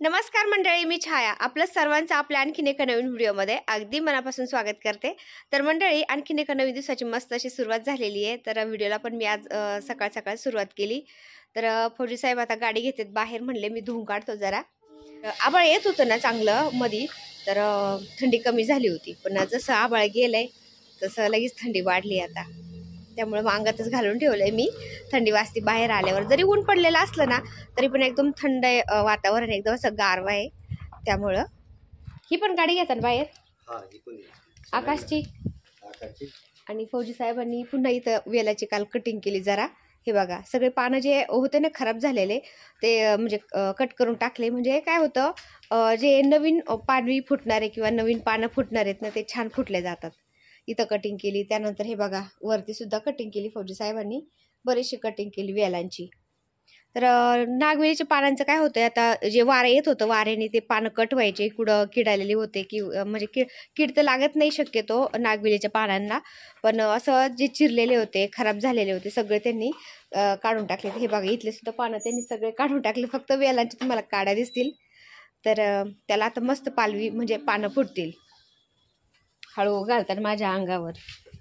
नमस्कार मंडळी, मी छाया आपलं सर्वांचं आपल्या आणखीन एका नवीन व्हिडिओमध्ये अगदी मनापासून स्वागत करते। तर मंडळी, आणखीन एका नवीन दिवसाची मस्त अशी सुरुवात झालेली आहे। तर व्हिडिओला पण मी आज सकाळ सकाळ सुरुवात केली। तर फौजी साहेब आता गाडी घेतात बाहेर, म्हणले मी धुवून काढतो जरा। आभाळ येत होतं ना चांगलं मधी, तर थंडी कमी झाली होती, पण जसं आभाळ गेलंय तसं लगेच थंडी वाढली आता। त्यामुळे अंगातच घालून ठेवलंय मी, थंडी वाजती बाहेर आल्यावर। जरी ऊन पडलेलं असलं ना तरी पण एकदम थंड वातावरण, एकदम असं गारवा आहे। त्यामुळं ही पण गाडी घेतात बाहेर आकाशची। आणि फौजी साहेबांनी पुन्हा इथं वेलाची काल कटिंग केली जरा। हे बघा, सगळे पानं जे होते ना खराब झालेले ते म्हणजे कट करून टाकले। म्हणजे काय होतं, जे नवीन पानवी फुटणारे किंवा नवीन पानं फुटणार आहेत ना ते छान फुटले जातात। इथं कटिंग केली, त्यानंतर हे बघा वरती सुद्धा कटिंग केली फौजी साहेबांनी, बरीचशी कटिंग केली वेलांची। तर नागवेलीच्या पानांचं काय होतंय, आता जे वारे येत होतं वाऱ्याने ते पानं कट व्हायचे, कुठं किडालेली होते की म्हणजे कीड तर लागत नाही शक्यतो नागवेलीच्या पानांना, पण असं जे चिरलेले होते खराब झालेले होते सगळे त्यांनी काढून टाकले। हे बघा इथले सुद्धा पानं त्यांनी सगळे काढून टाकले, फक्त वेलांचे तुम्हाला काड्या दिसतील। तर त्याला आता मस्त पालवी म्हणजे पानं फुटतील। हळू घालतात माझ्या अंगावर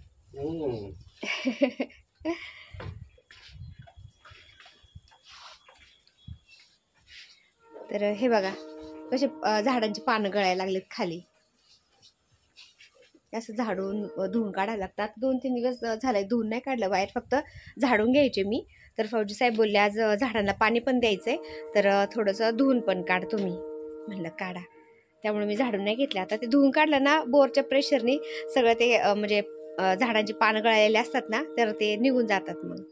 तर हे बघा कसे झाडांची पानं गळायला लागलेत खाली, असं झाडून धुवून काढायला लागतात। 2-3 दिवस झाले धुवून नाही काढलं बाहेर, फक्त झाडून घ्यायचे मी। तर फौजी साहेब बोलले आज झाडांना पाणी पण द्यायचंय, तर थोडंसं धुवून पण काढ तुम्ही, म्हणलं काढा। त्यामुळे मी झाडून नाही घेतलं। आता ते धुवून काढलं ना बोरच्या प्रेशरनी सगळं ते म्हणजे झाडांची पानं गळालेली असतात ना तर ते निघून जातात। मग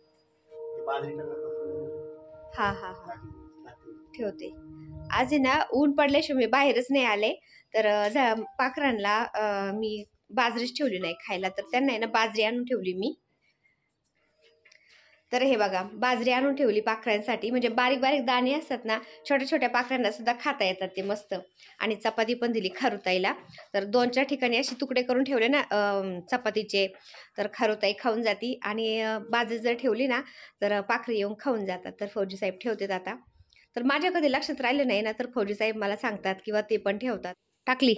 हा हा हा ठेवते। आज आहे ना ऊन पडल्याशिवाय मी बाहेरच नाही आले। तर पाखरांना मी बाजरीच ठेवली नाही खायला, तर त्यांना आहे ना बाजरी आणून ठेवली मी। तर हे बघा बाजरी आणून ठेवली पाखरांसाठी, म्हणजे बारीक बारीक दाणे असतात ना, छोट्या छोट्या पाखरांना सुद्धा खाता येतात ते मस्त। आणि चपाती पण दिली खारुताईला, तर 2-4 ठिकाणी असे तुकडे करून ठेवले ना चपातीचे, तर खारुताई खाऊन जाती। आणि बाजरी जर ठेवली ना तर पाखरे येऊन खाऊन जातात। तर फौजी साहेब ठेवतात आता। तर माझ्या कधी लक्षात राहिलं नाही ना तर फौजी साहेब मला सांगतात किंवा ते पण ठेवतात। टाकली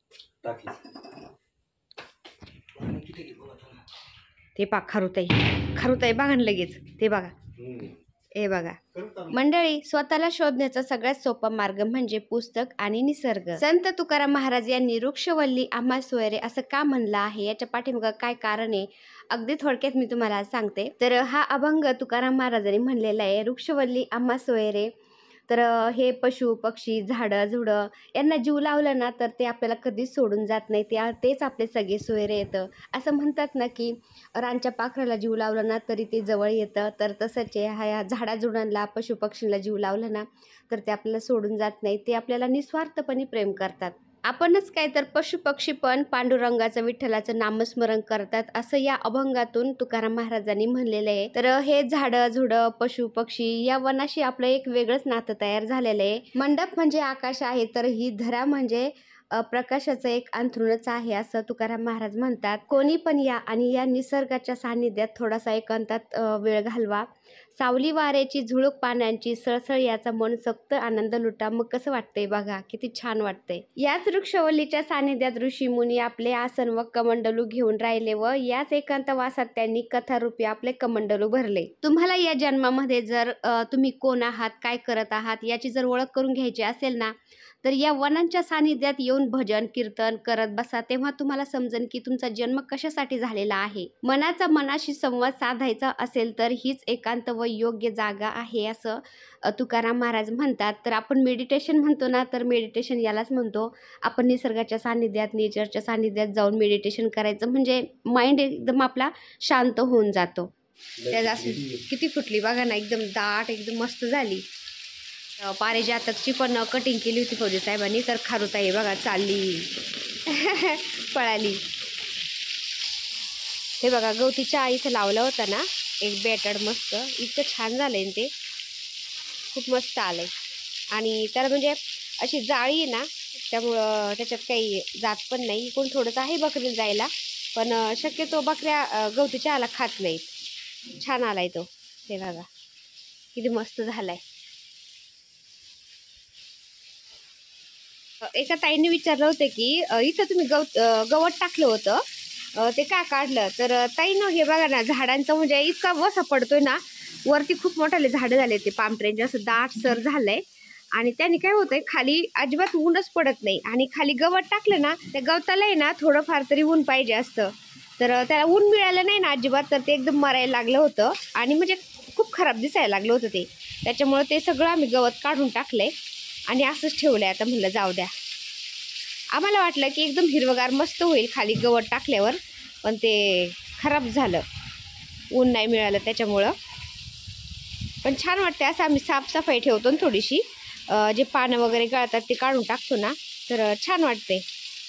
ते पा खारुताई खारुताई बघा लगेच, ते बघा हे बघा मंडळी, स्वतःला शोधण्याचा सगळ्यात सोपा मार्ग म्हणजे पुस्तक आणि निसर्ग। संत तुकाराम महाराज यांनी वृक्षवल्ली आम्हा सोयरे असं का म्हणलं आहे, याच्या पाठीमागं काय कारण आहे अगदी थोडक्यात मी तुम्हाला सांगते। तर हा अभंग तुकाराम महाराजांनी म्हणलेला आहे, वृक्षवल्ली आम्हा सोयरे। तर हे पशु पक्षी झाडं झुडं यांना जीव लावलं ना तर ते आपल्याला कधीच सोडून जात नाही, तेच आपले सगळे सोयरे येतं। असं म्हणतात ना की रानच्या पाखराला जीव लावला ना तरी ते जवळ येतं, तर तसंच आहे ह्या झाडाझुडांना पशुपक्षींना जीव लावला ना तर ते आपल्याला सोडून जात नाही, ते आपल्याला निस्वार्थपणे प्रेम करतात। आपणच काय तर पशुपक्षी पण पांडुरंगाचं विठ्ठलाचं नामस्मरण करतात, असं या अभंगातून तुकाराम महाराजांनी म्हणलेलं आहे। तर हे झाडं झुडं पशु पक्षी या वनाशी आपलं एक वेगळंच नातं तयार झालेलं आहे। मंडप म्हणजे आकाश आहे, तर ही धरा म्हणजे प्रकाशाचं एक अंथरूणच आहे, असं तुकाराम महाराज म्हणतात। कोणी पण या आणि या निसर्गाच्या सानिध्यात थोडासा एकांतात वेळ घालवा। सावली वाऱ्याची झुळूक पाण्याची सळसळ याचा मनसोक्त आनंद लुटा। मग कसं वाटतंय बघा, किती छान वाटतंय। याच वृक्षवल्लीच्या सानिध्यात ऋषी मुनी आपले आसन व कमंडलू घेऊन राहिले व याच एकांतवासात त्यांनी कथारूपी आपले कमंडलू भरले। तुम्हाला या जन्मामध्ये जर तुम्ही कोण आहात, काय करत आहात याची जर ओळख करून घ्यायची असेल ना तर या वनांच्या सानिध्यात येऊन भजन कीर्तन करत बसा, तेव्हा तुम्हाला समजेल की तुमचा जन्म कशासाठी झालेला आहे। मनाचा मनाशी संवाद साधायचा असेल तर हीच एकांत व योग्य जागा आहे, असं तुकाराम महाराज म्हणतात। तर आपण मेडिटेशन म्हणतो ना, तर मेडिटेशन यालाच म्हणतो। आपण निसर्गाच्या सानिध्यात नेचरच्या सानिध्यात जाऊन मेडिटेशन करायचं, म्हणजे माइंड एकदम आपला शांत होऊन जातो। त्या किती फुटली बघा ना, एकदम दाट एकदम मस्त झाली। पारिजातकची पण कटिंग केली होती फौजी साहेबांनी, तर खारुताई बघा चालली पळाली। हे बघा गवती चहा इथं लावला होता ना एक बॅटड, मस्त इतकं छान झालंय ते, खूप मस्त आलंय। आणि त्याला म्हणजे अशी जाळी आहे ना त्यामुळं त्याच्यात काही जात पण नाही। इकडून थोडंसं आहे बकरीला जायला, पण शक्यतो बकऱ्या गवती चहाला खात नाहीत। छान आलाय तो, हे बघा किती मस्त झालाय। एका ताईने विचारलं होतं की इथं तुम्ही गवत टाकलं होतं ते का काढलं. तर ताईनं हे बघा ना, झाडांचं म्हणजे इतका वसा पडतोय ना, वरती खूप मोठाले झाडं झाले, ते पाम ट्रेंच असं दाट सर झालंय आणि त्याने काय होतंय खाली अजिबात ऊनच पडत नाही. आणि खाली गवत टाकलं ना, त्या गवताला आहे ना थोडंफार तरी ऊन पाहिजे असतं, तर त्याला ऊन मिळालं नाही ना अजिबात, तर ते एकदम मरायला लागलं होतं आणि म्हणजे खूप खराब दिसायला लागलं होतं ते. त्याच्यामुळं ते सगळं आम्ही गवत काढून टाकलंय आणि असंच ठेवलंय. आता म्हणलं जाऊ द्या. आम्हाला वाटलं की एकदम हिरवगार मस्त होईल खाली गवत टाकल्यावर, पण ते खराब झालं, ऊन नाही मिळालं त्याच्यामुळं. पण छान वाटते असं आम्ही साफसफाई ठेवतो ना थोडीशी, जे पानं वगैरे गळतात ते काढून टाकतो ना, तर छान वाटते.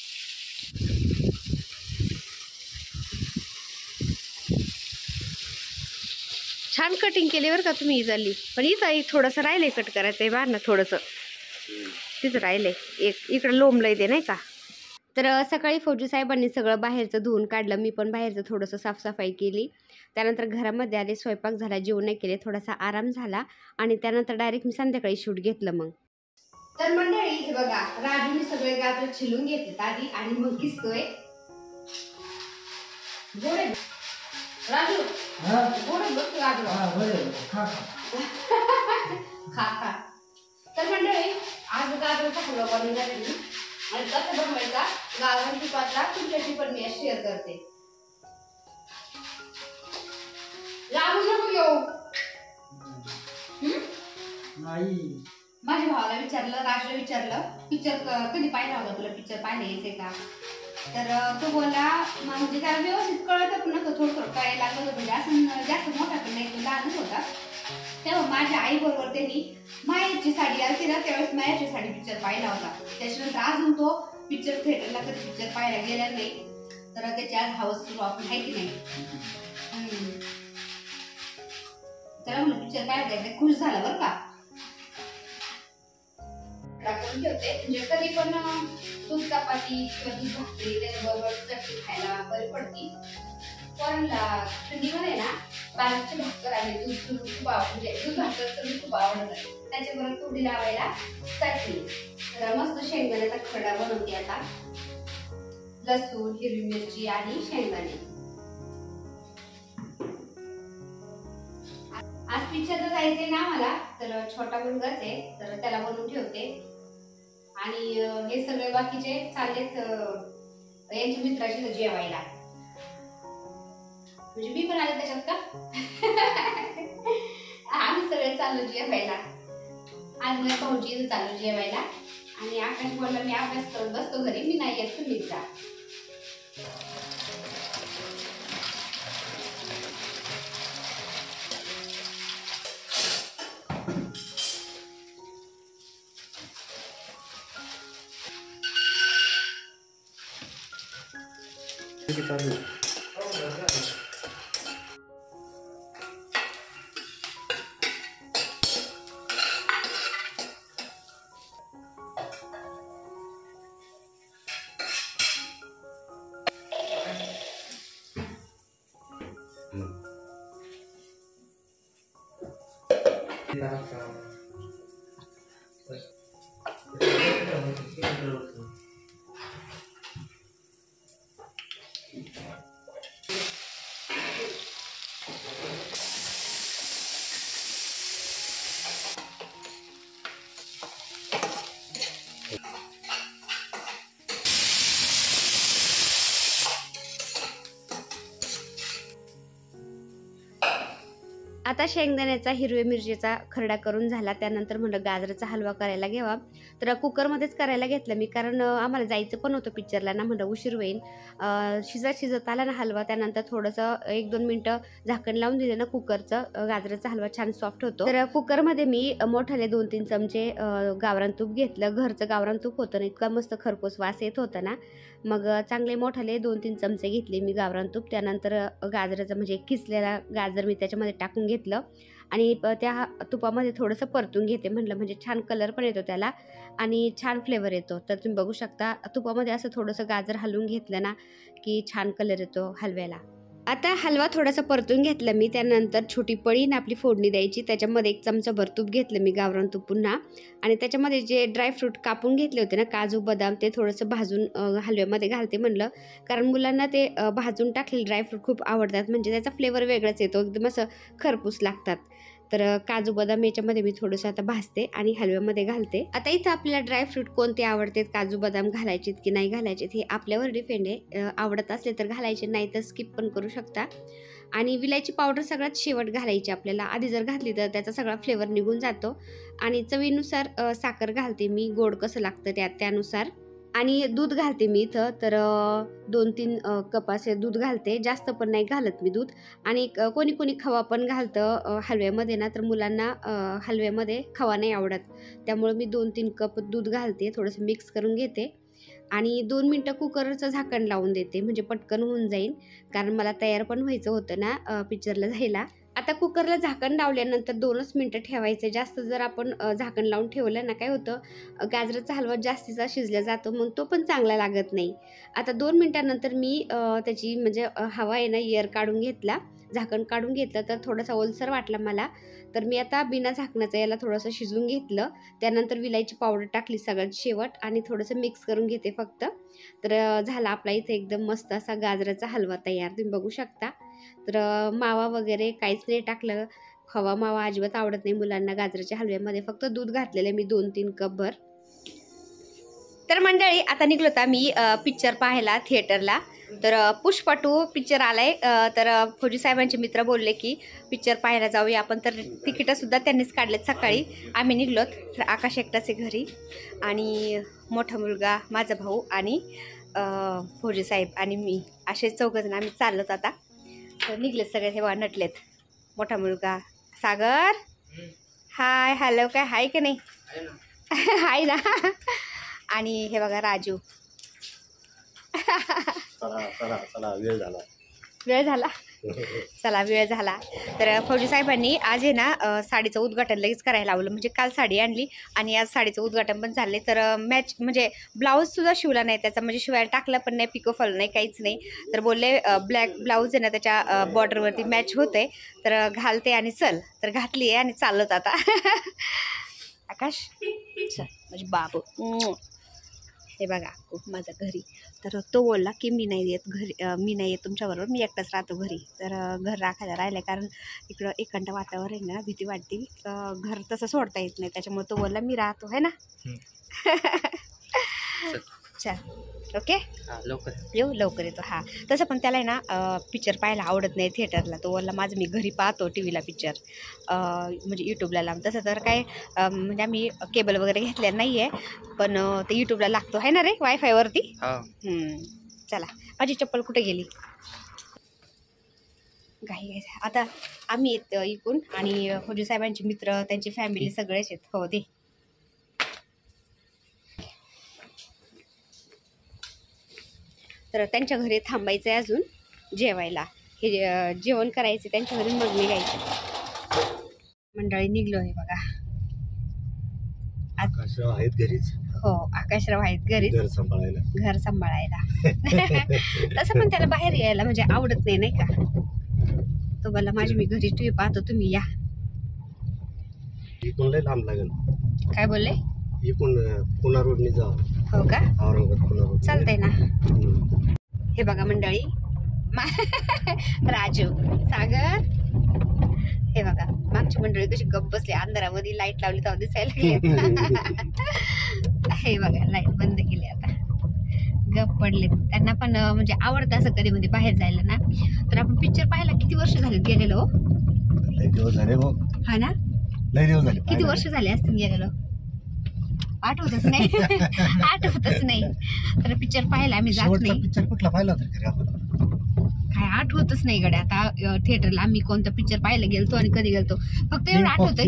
छान कटिंग केली बरं का तुम्ही इजली. पण इथं थोडंसं राहिलंय कट करायचं आहे बाहेर ना, थोडंसं तिथं राहिलंय एक, इकडं लोंबलंय ते नाही का. तर सकाळी फौजी साहेबांनी सगळं बाहेरचं धुवून काढलं. मी पण बाहेरचं थोडंसं साफसफाई केली. त्यानंतर घरामध्ये आले, स्वयंपाक झाला, जेवण केले, थोडासा आराम झाला आणि त्यानंतर डायरेक्ट मी संध्याकाळी शूट घेतलं. मग तर मंडळी हे बघा, राजूने सगळे गाजर छिलून घेतले आधी आणि मग किसतोय. राजू गोडे बघ गाजर खा खा. तर मंडळी आज गाजरचा हलवा बनवणार आहे मी, आणि कसं बनवायचा गाजर तुपातला तुमच्याशी पण मी शेअर करते. लागू नको येऊ. नाही, माझ्या भावाला विचारलं, राजला विचारलं, पिक्चर कधी पाहिला होता तुला, पिक्चर पाहायला यायचंय का. तर तो बोलला, म्हणजे त्याला व्यवस्थित कळत पण नव्हतं, थोडं थोडं कळायला लागलं होतं, म्हणजे असं जास्त मोठा पण नाही, तो लहानच होता. तेव्हा माझ्या आई बरोबर त्यांनी मायाची साडी आलती ना, त्यावेळेस मायाची साडी पिक्चर पाहिला होता. त्याच्यानंतर अजून तो पिक्चर थिएटरला कधी पिक्चर पाहायला गेला नाही. तर त्याची आज हवस सुरू आपण आहे की नाही. त्याला म्हणलं पिक्चर पाहायला जायचं, खुश झाला बरं का. टाकून ठेवते, म्हणजे कधी पण दूध चपाती किंवा दूध भाकरी त्याच्याबरोबर चटणी खायला बरी पडती. पोरांना थंडीमध्ये ना बाजरीची भाकर आणि दूध म्हणजे दूध भाकर तर खूप आवडतं. त्याच्याबरोबर थोडी लावायला चटणी. तर मस्त शेंगदाण्याचा खरडा बनवते आता, लसूण, हिरवी मिरची आणि शेंगदाणे. आज पिक्चरला जायचंय ना मला, तर छोटा मुलगाच आहे, तर त्याला बनवून ठेवते. आणि हे सगळे बाकीचे चाललेत यांच्या मित्राशी जेवायला, म्हणजे मी पण आले त्याच्यात का. आम्ही सगळे चाललो जेवायला. आज मी भाऊजी चाललो जेवायला आणि आकाश बोलला मी अभ्यास करत बसतो घरी, मी नाही येत, तुम्हीच जा. आता शेंगदाण्याचा हिरव्या मिरचीचा खरडा करून झाला. त्यानंतर म्हणलं गाजराचा हलवा करायला घ्यावा, तर कुकरमध्येच करायला घेतलं मी, कारण आम्हाला जायचं पण होतं पिक्चरला ना, म्हणलं उशीर होईल. शिजत आला ना हलवा, त्यानंतर थोडंसं 1-2 मिनटं झाकण लावून दिलं ना कुकरचं, गाजराचा हलवा छान सॉफ्ट होतो. तर कुकरमध्ये मी मोठाले 2-3 चमचे गावरान तूप घेतलं. घरचं गावरान तूप होतं ना, इतका मस्त खरपूस वास येत होता ना, मग चांगले मोठाले 2-3 चमचे घेतले मी गावरान तूप. त्यानंतर गाजराचं म्हणजे किसलेला गाजर मी त्याच्यामध्ये टाकून घेतलं आणि त्या तुपामध्ये थोडंसं परतून घेते, म्हटलं म्हणजे छान कलर पण येतो त्याला आणि छान फ्लेवर येतो. तर तुम्ही बघू शकता तुपामध्ये असं थोडंसं गाजर हलवून घेतलं ना की छान कलर येतो हलव्याला. आता हलवा थोडासा परतून घेतला मी, त्यानंतर छोटी पळीने आपली फोडणी द्यायची. त्याच्यामध्ये 1 चमचाभर तूप घेतलं मी, गावरान तूप पुन्हा, आणि त्याच्यामध्ये जे ड्रायफ्रूट कापून घेतले होते ना, काजू बदाम, ते थोडंसं भाजून हलव्यामध्ये घालते म्हणलं, कारण मुलांना ते भाजून टाकलेले ड्रायफ्रूट खूप आवडतात, म्हणजे त्याचा फ्लेवर वेगळाच येतो, एकदम असं खरपूस लागतात. तर काजू बदाम याच्यामध्ये मी थोडंसं आता भाजते आणि हलव्यामध्ये घालते. आता इथं आपल्याला ड्रायफ्रूट कोणते आवडतात, काजू बदाम घालायचेत की नाही घालायचेत हे आपल्यावर डिपेंड आहे. आवडत असले तर घालायचे, नाही तर स्किप पण करू शकता. आणि विलायची पावडर सगळ्यात शेवट घालायची आपल्याला, आधी जर घातली तर त्याचा सगळा फ्लेवर निघून जातो. आणि चवीनुसार साखर घालते मी, गोड कसं लागतं त्यानुसार. आणि दूध घालते मी इथं, तर 2-3 कप असे दूध घालते, जास्त पण नाही घालत मी दूध. आणि कोणी कोणी खवा पण घालतं हलव्यामध्ये ना, तर मुलांना हलव्यामध्ये खवा नाही आवडत, त्यामुळे मी 2-3 कप दूध घालते, थोडंसं मिक्स करून घेते आणि 2 मिनटं कुकरचं झाकण लावून देते, म्हणजे पटकन होऊन जाईल, कारण मला तयार पण व्हायचं होतं ना पिक्चरला जायला. आता कुकरला झाकण लावल्यानंतर 2च मिनटं ठेवायचं. जास्त जर आपण झाकण लावून ठेवलं ना, काय होतं, गाजराचा हलवा जास्तीचा शिजला जातो, मग तो पण चांगला लागत नाही. आता 2 मिनटानंतर मी त्याची म्हणजे हवा आहे ना, एअर काढून घेतला, झाकण काढून घेतलं, तर थोडासा ओलसर वाटला मला, तर मी आता बिना झाकणाचं याला थोडंसं शिजवून घेतलं. त्यानंतर विलायची पावडर टाकली सगळ्यात शेवट आणि थोडंसं मिक्स करून घेते फक्त. तर झाला आपला इथे एकदम मस्त असा गाजराचा हलवा तयार, तुम्ही बघू शकता. तर मावा वगैरे काहीच नाही टाकलं, खवा मावा अजिबात आवडत नाही मुलांना गाजराच्या हलव्यामध्ये, फक्त दूध घातलेलं मी 2-3 कपभर. तर मंडळी आता निघलो होता मी पिक्चर पाहायला थिएटरला. तर पुष्पा 2 पिक्चर आलाय, तर फौजी साहेबांचे मित्र बोलले की पिक्चर पाहायला जाऊया आपण, तर तिकीटंसुद्धा त्यांनीच काढलेत. सकाळी आम्ही निघलोत, तर आकाश एकटाच आहे घरी, आणि मोठा मुलगा, माझा भाऊ आणि फौजी साहेब आणि मी, असे 4 जण आम्ही चाललोत आता. तर निघलेत सगळे, हे बघा नटलेत. मोठा मुलगा सागर, हाय हॅलो, काय हाय की नाही, हाय ना. आणि हे बघा राजू. वेळ झाला चला वेळ झाला. तर फौजी साहेबांनी आज आहे ना साडीचं उद्घाटन लगेच करायला लावलं, म्हणजे काल साडी आणली आणि आज साडीचं उद्घाटन पण झाले. तर मॅच म्हणजे ब्लाऊजसुद्धा शिवला नाही त्याचा, म्हणजे शिवायला टाकला पण नाही, पिकोफॉल नाही, काहीच नाही. तर बोलले ब्लॅक ब्लाऊज आहे ना त्याच्या बॉर्डरवरती मॅच होते, तर घालते आणि चल. तर घातली आहे आणि चाललोत आता. आकाश चल म्हणजे बाबू, हे बघा माझा घरी. तर तो बोलला की मी नाही येत घरी, मी नाही येत तुमच्याबरोबर, मी एकटाच राहतो घरी. तर घर राखायला राहिलं, कारण इकडं एकंट वातावरण ना, भीती वाटते, घर तसं सोडता येत नाही, त्याच्यामुळे तो बोलला मी राहतो, है ना. चल ओके, लवकर येऊ, लवकर येतो. हां तसं पण त्याला आहे ना पिक्चर पाहायला आवडत नाही थिएटरला, तो बोलला माझं मी घरी पाहतो टी व्हीला पिक्चर, म्हणजे यूट्यूबला लावून. तसं तर काय म्हणजे आम्ही केबल वगैरे घेतलेलं नाही आहे, पण ते यूट्यूबला लागतो आहे ना रे, वायफायवरती. चला माझी चप्पल कुठे गेली, घाई. आता आम्ही येत इकून, आणि फौजी साहेबांचे मित्र, त्यांची फॅमिली सगळेच आहेत. हो दे. तर त्यांच्या घरी थांबायचं आहे अजून जेवायला, हे जेवण करायचं त्यांच्या घरी, मग निघायचं. मंडळी निघलो आहे बघा. आकाशराव आहेत घरीच. हो आकाशराव आहेत घरीच, घर सांभाळायला. तसं पण त्याला बाहेर यायला म्हणजे आवडत नाही, नाही का. तो बोलला माझी मी घरी टीव्ही पाहतो, तुम्ही या. लांब लागेल. काय बोलले, पुणा रोडने जाऊ. हो का, औरंगाबाद चालतंय ना. हे बघा मंडळी, राजू, सागर, हे बघा मागची मंडळी कशी गप्प बसली, अंधारामध्ये लाईट लावली तेव्हा दिसायला लागली. हे बघा लाईट बंद केली, आता गप्प पडले. त्यांना पण म्हणजे आवडतं असं कधी मध्ये बाहेर जायला ना. तर आपण पिक्चर पाहायला किती वर्ष झाले गेलेलो, हा ना, किती वर्ष झाले असतील गेलेलो, आठवतच नाही. आठवतच नाही. तर पिक्चर पाहायला आम्ही जात नाही. पिक्चर कुठला पाहिला होता काय आठवतच नाही गड्या. आता थिएटरला आम्ही कोणता पिक्चर पाहायला गेलतो आणि कधी गेलतो, फक्त एवढं आठवतं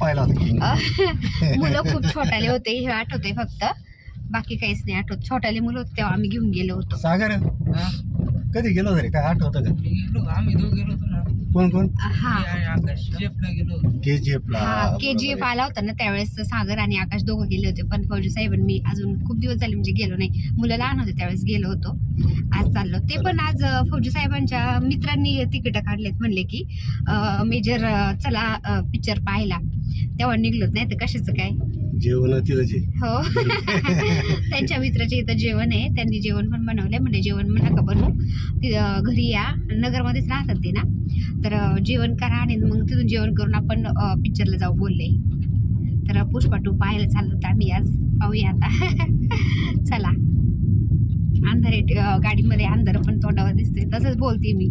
की मुलं खूप छोटाले होते, हे आठवतंय फक्त, बाकी काहीच नाही आठवत. छोटाले मुलं होते तेव्हा आम्ही घेऊन गेलो होतो. सागर कधी गेलो तरी काय आठवतं का, आम्ही दोघं गेलो होतो ना. कोण कोण हा KGF ला KGF आला होता ना त्यावेळेस सागर आणि आकाश दोघं गेले होते, पण फौजी साहेब मी अजून खूप दिवस झाले म्हणजे गेलो नाही, मुलं लहान होते त्यावेळेस गेलो होतो. आज चाललो ते पण आज फौजी साहेबांच्या मित्रांनी तिकीट काढलेत, म्हणले की मेजर चला पिक्चर पाहायला, तेव्हा निघलोत, नाही तर कशाचं काय जेवण हो त्यांच्या मित्राच्या इथं जेवण आहे, त्यांनी जेवण पण बनवलंय, म्हणजे जेवण नका बनवू, घरी या, नगरमध्येच राहतात ते ना, तर जेवण करा आणि मग तिथून जेवण करून आपण पिक्चरला जाऊ बोलले. तर पुष्पा 2 पाहायला चाललो तर आम्ही आज, पाहूया आता चला. अंधार गाडीमध्ये अंधार पण तोंडावर दिसते, तसंच बोलते मी.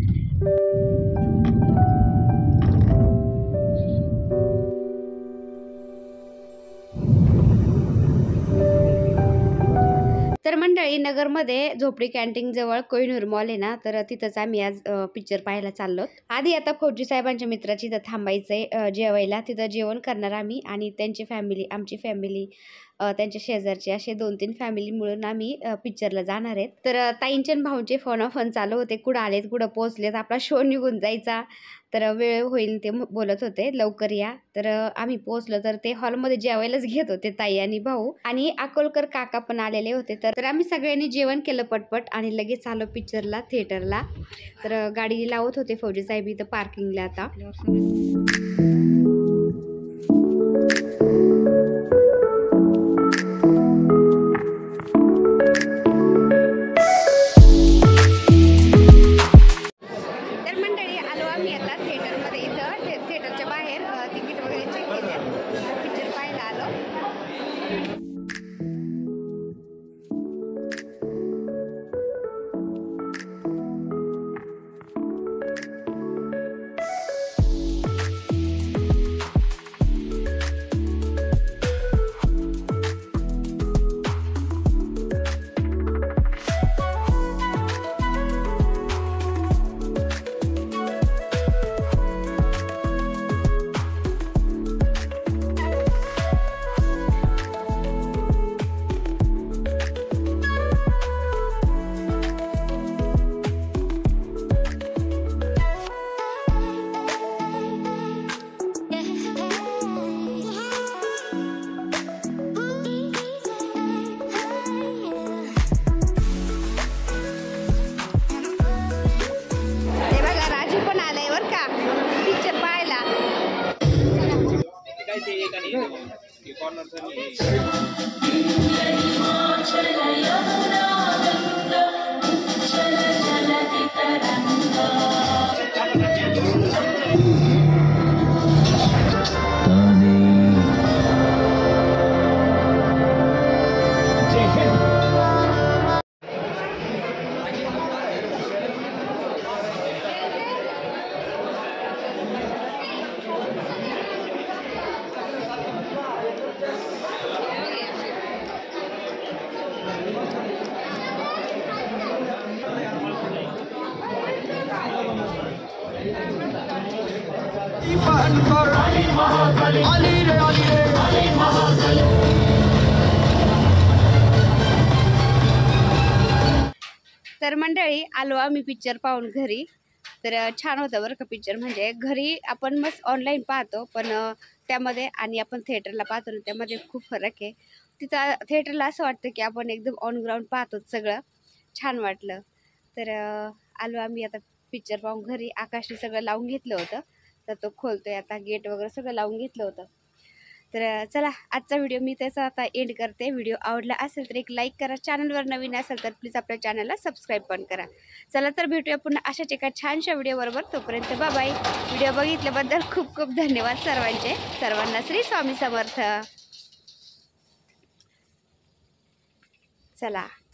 तर मंडळी, नगरमध्ये झोपडी कॅन्टीन जवळ कोहिनूर मॉल आहे ना, तर तिथंच आम्ही आज पिक्चर पाहायला चाललो. आधी आता फौजी साहेबांच्या मित्राची इथं थांबायचंय जेवायला, तिथं जेवण करणार आम्ही आणि त्यांची फॅमिली, आमची फॅमिली, त्यांच्या शेजारचे, असे 2-3 फॅमिली मिळून आम्ही पिक्चरला जाणार आहेत. तर ताईंचे आणि भाऊंचे फोन चालू होते, कुठं आलेत, कुठं पोहोचलेत, आपला शो निघून जायचा, तर वेळ होईल, ते बोलत होते लवकर या. तर आम्ही पोहोचलो, तर ते हॉलमध्ये जेवायलाच घेत होते ताई आणि भाऊ, आणि अकोलकर काका पण आलेले होते. तर आम्ही सगळ्यांनी जेवण केलं पटपट आणि लगेच आलो पिक्चरला, थिएटरला. तर गाडी लावत होते फौजी साहेब इथं पार्किंगला आता. थिएटरच्या बाहेर तिकीट वगैरे चेक केले, पिक्चर पाहायला आलो. तर मंडळी, आलो आम्ही पिक्चर पाहून घरी. तर छान होतं बरं का पिक्चर. म्हणजे घरी आपण मस्त ऑनलाईन पाहतो, पण त्यामध्ये आणि आपण थिएटरला पाहतो ना, त्यामध्ये खूप फरक आहे. तिथं थिएटरला असं वाटतं की आपण एकदम ऑन ग्राउंड पाहतो, सगळं छान वाटलं. तर आलो आम्ही आता पिक्चर पाहून घरी. आकाशने सगळं लावून घेतलं होतं, तर तो खोलतोय आता, गेट वगैरे सगळं लावून घेतलं होतं. तर चला, आजचा व्हिडिओ मी त्याचा आता एंड करते. व्हिडिओ आवडला असेल तर एक लाईक करा, चॅनलवर नवीन असेल तर प्लीज आपल्या चॅनलला सबस्क्राईब पण करा. चला तर भेटूया पुन्हा अशाच एका छानशा व्हिडिओबरोबर. तोपर्यंत बाय बाय. व्हिडिओ बघितल्याबद्दल खूप खूप धन्यवाद सर्वांचे. सर्वांना श्री स्वामी समर्थ. चला.